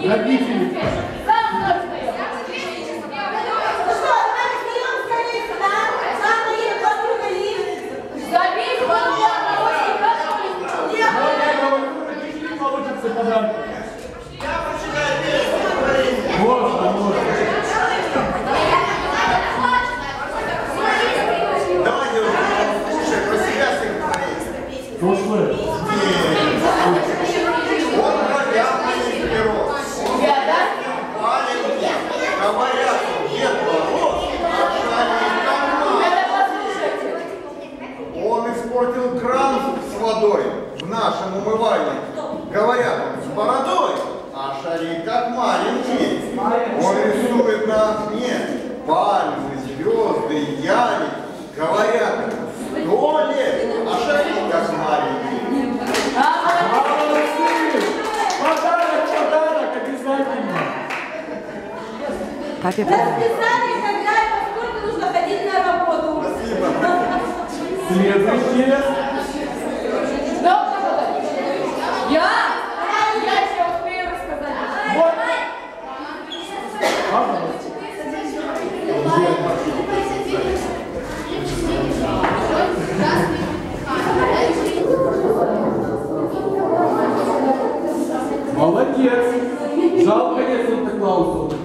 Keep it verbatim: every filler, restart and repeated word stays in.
Родители. Подарки. Можно, можно. Давай, девушка, слушай, про себя всех говорить. Прошлое. Нет. Он говорят, маленький пирог. Он маленький. Говорят, нет ворот, а шарик. Он испортил кран с водой в нашем умывальнике. Говорят, он с бородой, а шарик как маленький. Он рисует на окне пальмы, звезды, ялик. Говорят, сто лет, а шарик как маленький. Молодцы! Подарок, подарок, обязательно. Папе Расписание, когда и во сколько нужно ходить на работу. Спасибо. Следующее. Я? Я еще успею рассказать. Вот. Ага. Молодец. Жалко, нет Санта-Клауса.